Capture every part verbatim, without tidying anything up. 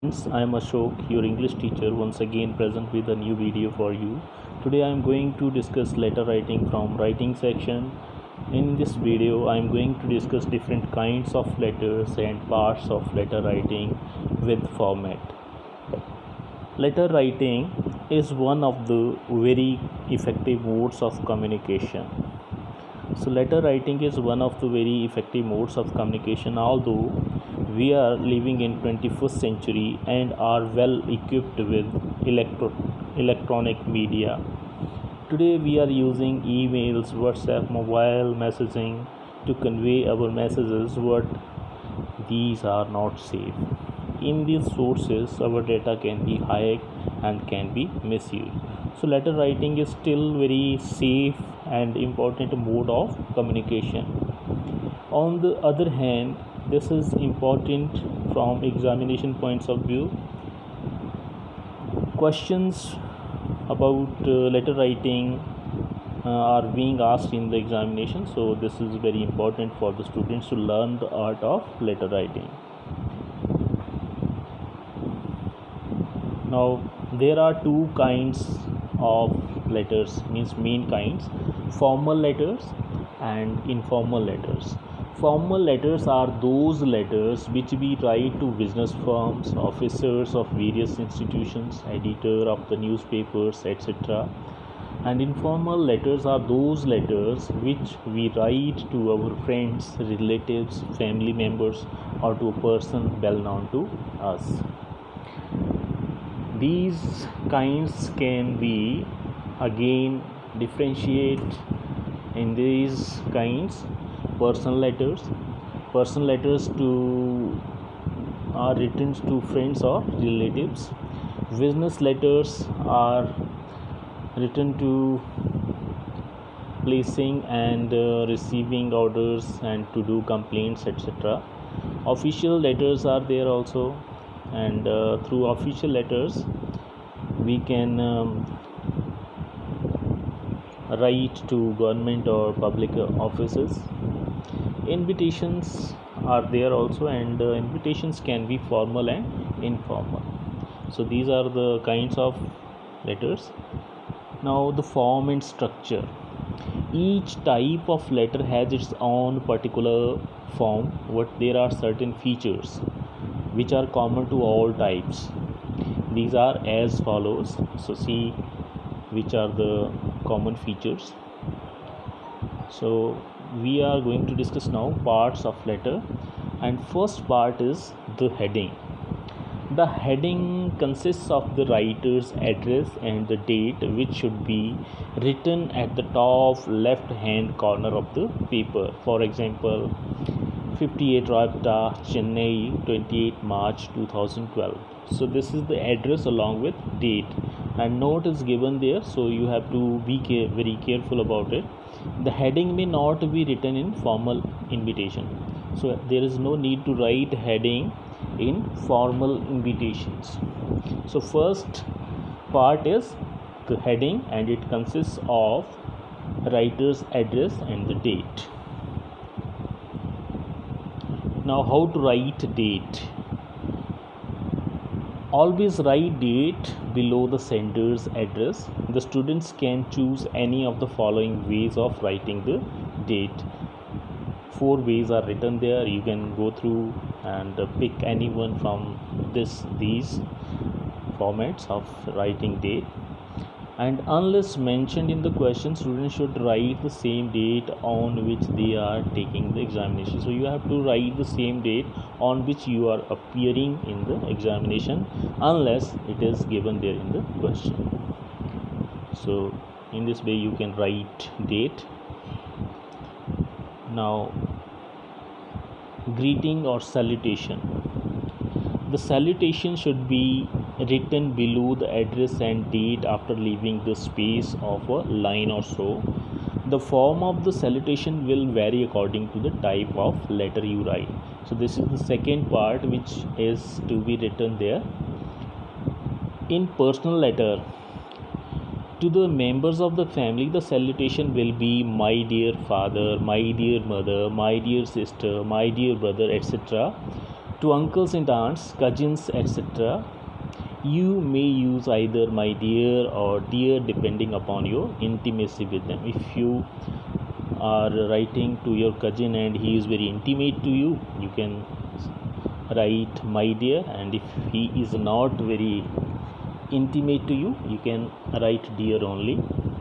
Friends, I am Ashok, your English teacher, once again present with a new video for you. Today I am going to discuss letter writing from writing section. In this video, I am going to discuss different kinds of letters and parts of letter writing with format. Letter writing is one of the very effective modes of communication. So letter writing is one of the very effective modes of communication, although we are living in twenty-first century and are well equipped with electro- electronic media. Today we are using emails, WhatsApp, mobile messaging to convey our messages, but these are not safe. In these sources, our data can be hacked and can be misused. So letter writing is still very safe and important mode of communication. On the other hand, this is important from examination points of view. Questions about uh, letter writing uh, are being asked in the examination, so this is very important for the students to learn the art of letter writing. Now there are two kinds of letters, means main kinds: formal letters and informal letters. Formal letters are those letters which we write to business firms, officers of various institutions, editor of the newspapers, et cetera. And informal letters are those letters which we write to our friends, relatives, family members, or to a person well known to us. These kinds can be again differentiate in these kinds: personal letters. Personal letters to are written to friends or relatives. Business letters are written to placing and uh, receiving orders and to do complaints, et cetera. Official letters are there also, and uh, through official letters we can um, write to government or public uh, offices. Invitations are there also, and uh, invitations can be formal and informal. So these are the kinds of letters. Now the form and structure. Each type of letter has its own particular form, but there are certain features which are common to all types. These are as follows. So see which are the common features. So we are going to discuss now parts of letter, and first part is the heading. The heading consists of the writer's address and the date, which should be written at the top left hand corner of the paper. For example, fifty-eight Rabta, Chennai, twenty-eight March two thousand twelve. So this is the address along with date, and note is given there, so you have to be care- very careful about it. The heading may not be written in formal invitation, so there is no need to write heading in formal invitations. So first part is the heading, and it consists of writer's address and the date. Now how to write date? Always write date below the sender's address. The students can choose any of the following ways of writing the date. Four ways are written there. You can go through and pick any one from this these formats of writing date. And unless mentioned in the question, students should write the same date on which they are taking the examination. So you have to write the same date on which you are appearing in the examination, unless it is given there in the question. So in this way you can write date. Now greeting or salutation. The salutation should be written below the address and date after leaving the space of a line or so. The form of the salutation will vary according to the type of letter you write. So this is the second part which is to be written there. In personal letter, to the members of the family, the salutation will be my dear father, my dear mother, my dear sister, my dear brother, et cetera. To uncles and aunts, cousins, et cetera, you may use either my dear or dear depending upon your intimacy with them. If you are writing to your cousin and he is very intimate to you, you can write my dear, and if he is not very intimate to you, you can write dear only.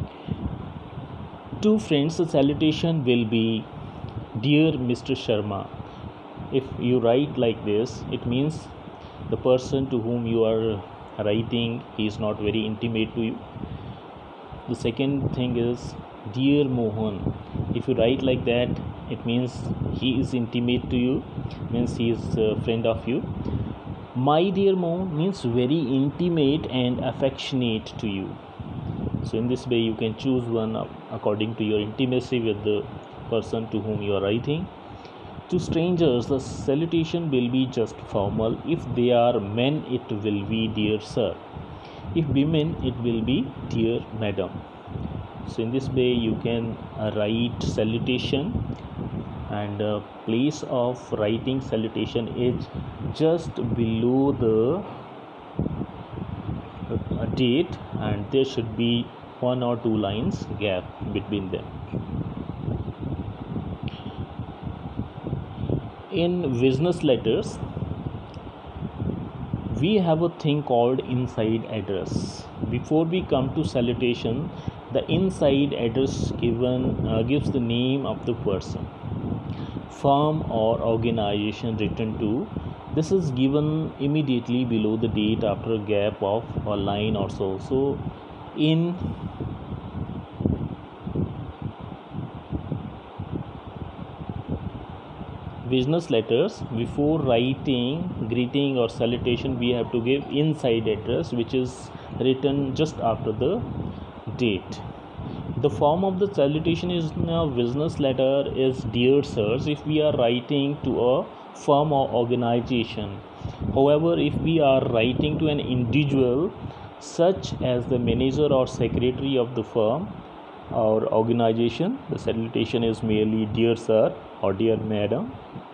To friends, the salutation will be dear Mister Sharma. If you write like this, it means the person to whom you are writing, he is not very intimate to you. The second thing is dear Mohan. If you write like that, it means he is intimate to you, means he is a friend of you. My dear Mohan means very intimate and affectionate to you. So in this way you can choose one according to your intimacy with the person to whom you are writing. To strangers, the salutation will be just formal. If they are men, it will be dear sir. If women, it will be dear madam. So in this way you can write salutation, and uh, place of writing salutation is just below the uh, date, and there should be one or two lines gap between them. In business letters, we have a thing called inside address. Before we come to salutation, the inside address given uh, gives the name of the person, firm or organization written to. This is given immediately below the date after a gap of a line or so. So in business letters, before writing greeting or salutation, we have to give inside address, which is written just after the date. The form of the salutation is in a business letter is dear sirs if we are writing to a firm or organization. However, if we are writing to an individual such as the manager or secretary of the firm or organization, the salutation is merely dear sir or dear madam.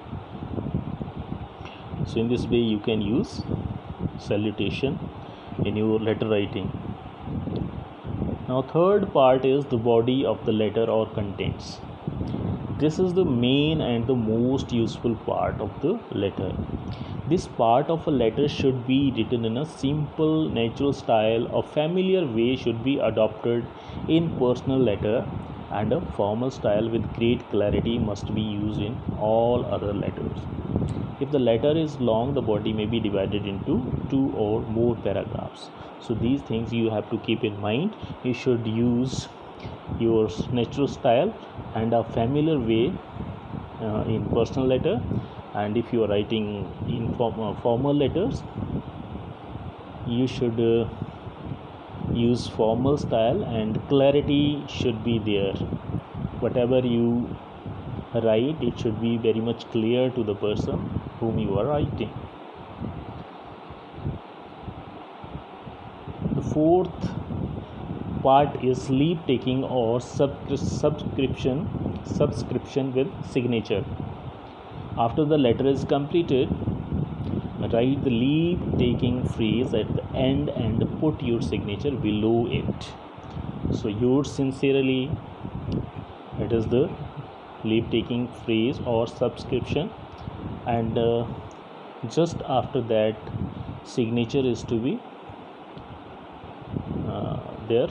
So in this way you can use salutation in your letter writing. Now third part is the body of the letter or contents. This is the main and the most useful part of the letter. This part of a letter should be written in a simple, natural style. A familiar way should be adopted in personal letter, and a formal style with great clarity must be used in all other letters. If the letter is long, the body may be divided into two or more paragraphs. So these things you have to keep in mind. You should use your natural style and a familiar way uh, in personal letter, and if you are writing in form, uh, formal letters, you should uh, use formal style, and clarity should be there. Whatever you write, it should be very much clear to the person whom you are writing. The fourth part is leave taking or subscription subscription with signature. After the letter is completed, write the leave taking phrase at the end and put your signature below it. So yours sincerely, it is the leave taking phrase or subscription, and uh, just after that signature is to be uh, there,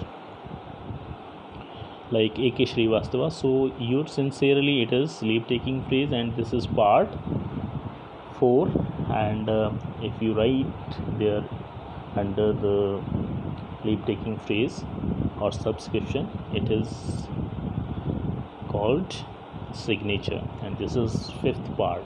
like A K Srivastava. So your sincerely, it is leave taking phrase, and this is part four. And uh, if you write there under the leave taking phrase or subscription, it is called signature, and this is fifth part.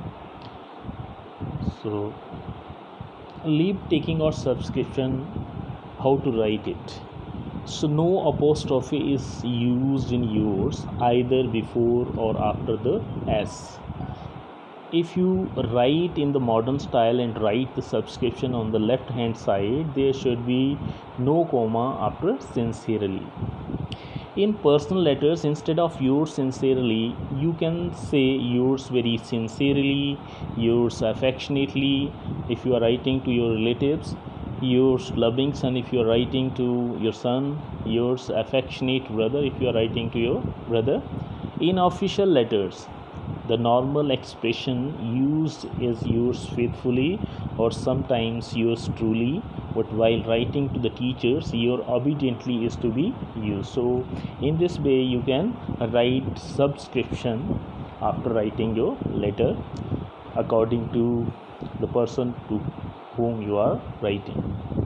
So leave taking or subscription, how to write it? So no apostrophe is used in yours, either before or after the S. If you write in the modern style and write the subscription on the left hand side, there should be no comma after sincerely. In personal letters, instead of yours sincerely, you can say yours very sincerely, yours affectionately if you are writing to your relatives, yours loving son if you are writing to your son, yours affectionate brother if you are writing to your brother. In official letters, the normal expression used is yours faithfully or sometimes yours truly, but while writing to the teachers, your obediently is to be used. So in this way you can write subscription after writing your letter according to the person to whom you are writing.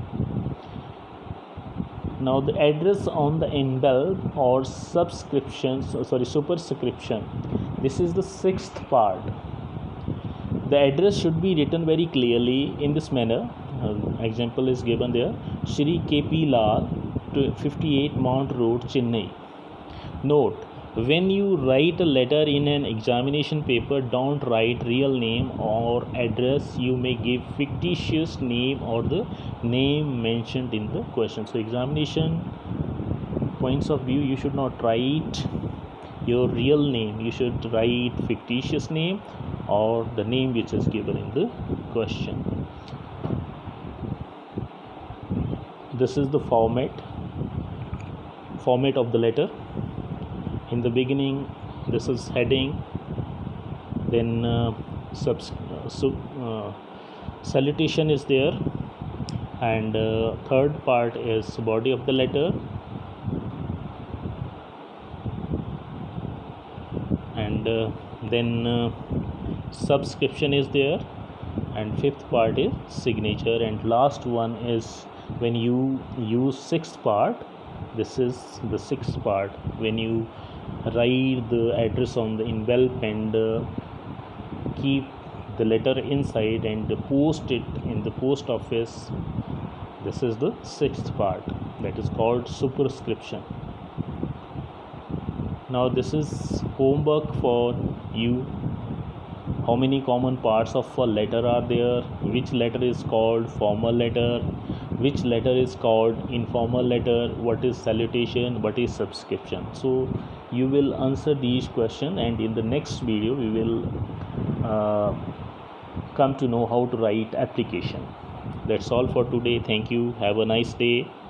Now the address on the envelope or subscription, sorry superscription, this is the sixth part. The address should be written very clearly in this manner. Uh, example is given there: Shri K P Lal, fifty-eight Mount Road, Chennai. Note: when you write a letter in an examination paper, don't write real name or address. You may give fictitious name or the name mentioned in the question. So examination points of view, you should not write your real name. You should write fictitious name or the name which is given in the question. This is the format format of the letter. In the beginning, this is heading, then uh, subs uh, sub, uh, salutation is there, and uh, third part is body of the letter, and uh, then uh, subscription is there, and fifth part is signature, and last one is when you use sixth part. This is the sixth part when you write the address on the envelope and uh, keep the letter inside and post it in the post office. This is the sixth part, that is called superscription. Now this is homework for you. How many common parts of a letter are there? Which letter is called formal letter? Which letter is called informal letter? What is salutation? What is subscription? So you will answer these questions, and in the next video we will uh, come to know how to write application. That's all for today. Thank you. Have a nice day.